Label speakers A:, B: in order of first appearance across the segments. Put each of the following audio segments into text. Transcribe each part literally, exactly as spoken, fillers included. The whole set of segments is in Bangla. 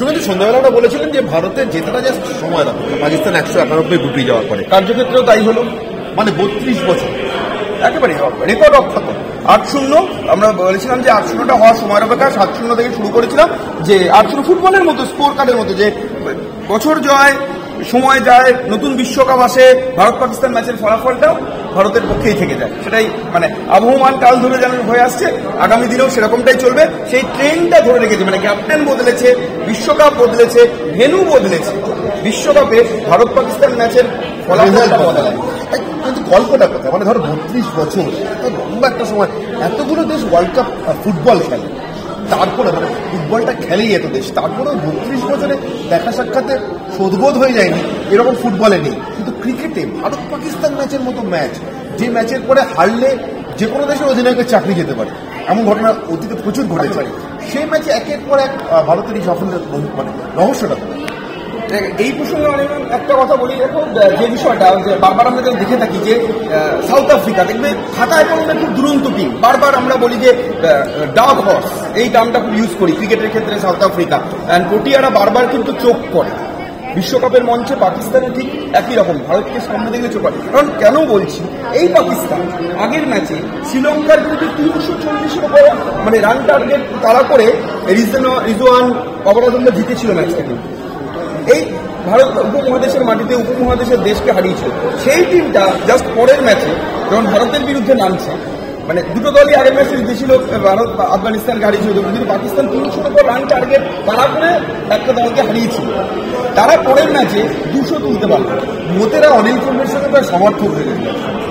A: শুনেছি সন্ধ্যাবেলা ওরা বলেছিলেন যে ভারতের জেতাটা জাস্ট সময় লাগবে, পাকিস্তান একশো একানব্বই গুটিয়ে যাওয়ার পরে।
B: কার্যক্ষেত্রেও তাই হলো,
A: মানে বত্রিশ বছর
B: একেবারে রেকর্ড অক্ষত। আট শূন্য আমরা বলেছিলাম যে আট শূন্যটা হওয়ার সময়ের অপেক্ষা, সাত শূন্য থেকে শুরু করেছিলাম যে আট শূন্য ফুটবলের মতো স্কোর কার্ডের মতো, যে বছর জয় সময় যায়, নতুন বিশ্বকাপ আসে, ভারত পাকিস্তান ম্যাচের ফলাফলটাও ভারতের পক্ষেই থেকে যায়। সেটাই মানে আবহমান কাল ধরে যেন হয়ে আসছে, আগামী দিনেও সেরকমটাই চলবে। সেই ট্রেনটা ধরে রেখেছে, মানে ক্যাপ্টেন বদলেছে, বিশ্বকাপ বদলেছে, ভেন্যু বদলেছে, বিশ্বকাপে ভারত পাকিস্তান ম্যাচের ফলাফলটা বদলায়।
A: কিন্তু গল্পটা কথা, মানে ধরো বত্রিশ বছর লম্বা একটা সময়, এতগুলো দেশ ওয়ার্ল্ড কাপ ফুটবল খেলে, তারপরে মানে ফুটবলটা খেলেই এত দেশ, তারপরেও বত্রিশ বছরে দেখা সাক্ষাতে শোধবোধ হয়ে যায়নি, এরকম ফুটবলে নেই। কিন্তু ক্রিকেটে ভারত পাকিস্তান ম্যাচের মতো ম্যাচ, যে ম্যাচের পরে হারলে যে কোনো দেশের অধিনায়কের চাকরি যেতে পারে, এমন ঘটনা অতীতে প্রচুর ঘটেছে। সেই ম্যাচে একের পর এক ভারতের এই সাফল্যের মানে রহস্যটা।
B: এই প্রসঙ্গে অনেক একটা কথা বলি, দেখো যে বিষয়টা যে বারবার আমরা যেন দেখে থাকি যে সাউথ আফ্রিকা দেখবে খাতায় কলমে খুব দুরন্ত টিম, বারবার আমরা বলি যে ডার্ক হর্স, এই টার্মটা খুব ইউজ করি ক্রিকেটের ক্ষেত্রে সাউথ আফ্রিকা, অ্যান্ড কোটিয়ারা বারবার কিন্তু চোখ করে। বিশ্বকাপের মঞ্চে পাকিস্তানের ঠিক একই রকম, ভারতকে সামনে দেখে চোখ করে। কারণ কেন বলছি, এই পাকিস্তান আগের ম্যাচে শ্রীলঙ্কার বিরুদ্ধে তিনশো চল্লিশের উপর মানে রান টার্গেট তারা করে রিজওয়ান অবরাজনরা জিতেছিল ম্যাচটা। কিন্তু এই ভারত উপমহাদেশের মাটিতে উপমহাদেশের দেশকে হারিয়েছিল। সেই টিমটা জাস্ট পরের ম্যাচে যখন ভারতের বিরুদ্ধে নামছে, মানে দুটো দলই আগের ম্যাচে জিতেছিল, ভারত আফগানিস্তানকে হারিয়েছিল, কিন্তু পাকিস্তান তিনশোর উপর রান টার্গেট তারা করে একটা দলকে হারিয়েছিল। তারা পরের ম্যাচে দুশো তুলতে পারল।
A: মোতেরা অনিল কুম্বের সঙ্গে তার সমর্থক হয়ে গেছিল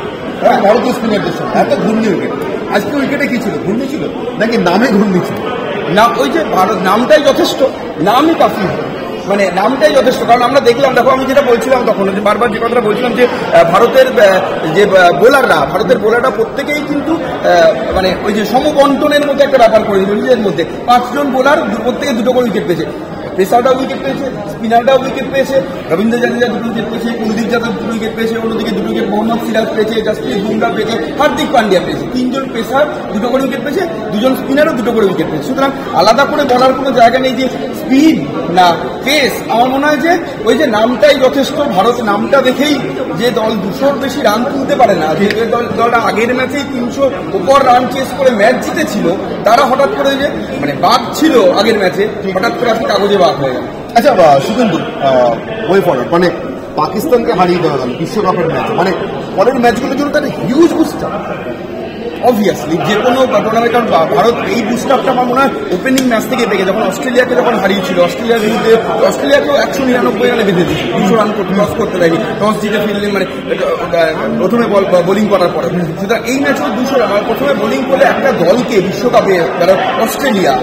A: ভারতীয় স্পিনারদের সঙ্গে, এত ঘূর্ণি উইকেট। আজকে উইকেটে কি ছিল, ঘূর্ণি ছিল নাকি নামে ঘূর্ণি ছিল?
B: না, ওই যে ভারত নামটাই যথেষ্ট, নামই কাফি, মানে নামটাই যথেষ্ট। কারণ আমরা দেখলাম, দেখো আমি যেটা বলছিলাম তখন, যে বারবার যে কথাটা বলছিলাম যে ভারতের যে বোলাররা ভারতের বোলাররা প্রত্যেকেই কিন্তু মানে ওই যে সমবন্টনের মধ্যে একটা ব্যাপার করে দিল নিজের মধ্যে। পাঁচজন বোলার প্রত্যেকে দুটো করে উইকেট পেয়েছে, পেসারটাও উইকেট পেয়েছে, স্পিনারটাও উইকেট পেয়েছে, রবীন্দ্র জাদেজা দুটো উইকেট পেয়েছে, কুলদীপ যাদব দুটো উইকেট পেয়েছে, অন্যদিকে দুটো উইকেট মোহাম্মদ সিরাজ পেয়েছে, জাসপ্রীত বুমরা পেয়েছে, হার্দিক পান্ডিয়া পেয়েছে। তিনজন পেসার দুটো করে উইকেট পেয়েছে, দুজন স্পিনারও দুটো করে উইকেট পেয়েছে। সুতরাং আলাদা করে বলার কোনো জায়গা নেই যে স্পিড না পেস। আমার মনে হয় যে ওই যে নামটাই যথেষ্ট। ভারত নামটা দেখেই যে দল দুশোর বেশি রান তুলতে পারে না, যে দল দলটা আগের ম্যাচেই তিনশো উপর রান চেস করে ম্যাচ জিতেছিল, তারা হঠাৎ করে যে মানে বাদ ছিল আগের ম্যাচে, হঠাৎ করে আপনি কাগজে বাদ হয়ে গেল।
A: আচ্ছা সুখেন্দু, ওয়ে ফরওয়ার্ড মানে পাকিস্তানকে হারিয়ে দেওয়া গেল বিশ্বকাপের ম্যাচ, মানে পরের ম্যাচগুলোর জন্য তার হিউজ বুস্টার
B: অবভিয়াসলি যে কোনো টুর্নামেন্ট। কারণ ভারত এই বুস্টারটা আমার মনে হয় ওপেনিং ম্যাচ থেকে পেয়ে, যখন অস্ট্রেলিয়াকে যখন হারিয়েছিল, অস্ট্রেলিয়ার বিরুদ্ধে অস্ট্রেলিয়াকেও একশো নিরানব্বই রানে বেঁধে দিয়েছিল, দুশো রান করতে টস করতে দেয়নি, টস জিতে ফিল্ডিং মানে প্রথমে বল বোলিং করার পরে। সুতরাং এই ম্যাচেও দুশো রান প্রথমে বোলিং করলে একটা দলকে বিশ্বকাপে যারা অস্ট্রেলিয়া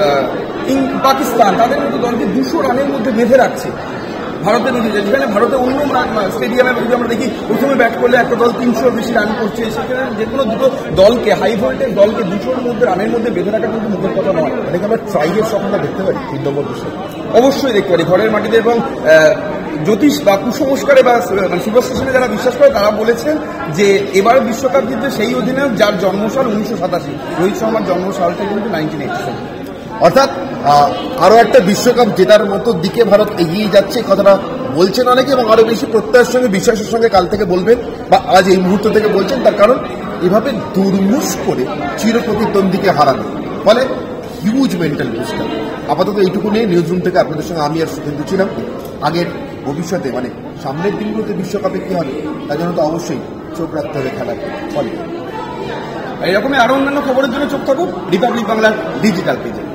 B: পাকিস্তান তাদের মতো দলকে দুশো রানের মধ্যে বেঁধে রাখছে ভারতের নিজে। যেখানে ভারতে অন্য স্টেডিয়ামে যদি আমরা দেখি প্রথমে ব্যাট করলে একটা দল তিনশোর বেশি রান করছে, সেখানে যে কোনো দুটো দলকে হাই ভোল্টেজ দলকে দুশোর মধ্যে রানের মধ্যে বেঁধে রাখা কিন্তু মুখের কথা নয়।
A: এটাকে আমরা ট্রাইয়ের স্বপ্নটা দেখতে পারি তিন নম্বর বিষয়,
B: অবশ্যই দেখতে পারি ঘরের মাটিতে। এবং জ্যোতিষ বা কুসংস্কারে বা সুপারস্টিশনে যারা বিশ্বাস করে তারা বলেছেন যে এবার বিশ্বকাপ জিতবে সেই অধিনায়ক যার জন্মসাল উনিশশো সাতাশি, রোহিত শর্মার জন্মসালটা কিন্তু নাইনটিন এইটি সেভেন।
A: অর্থাৎ আরো একটা বিশ্বকাপ জেতার মতো দিকে ভারত এগিয়ে যাচ্ছে, কথাটা বলছেন অনেকে, এবং আরো বেশি প্রত্যয়ের সঙ্গে বিশ্বাসের সঙ্গে কাল থেকে বলবেন বা আজ এই মুহূর্ত থেকে বলছেন। তার কারণ এভাবে দুর্মুষ করে চিরপ্রতিদ্বন্দ্বীকে হারানো ফলে হিউজ মেন্টাল বুস্টার। আপাতত এইটুকু নিয়ে নিউজ রুম থেকে আপনাদের সঙ্গে আমি আর সুখেন্দু ছিলাম। আগের ভবিষ্যতে মানে সামনের দিনগুলোতে বিশ্বকাপে কি হবে তার জন্য তো অবশ্যই চোখ রাখতে হবে খেলার ফলে।
B: এরকমই আরো অন্যান্য খবরের জন্য চোখ থাকুক রিপাবলিক বাংলার ডিজিটাল পেজে।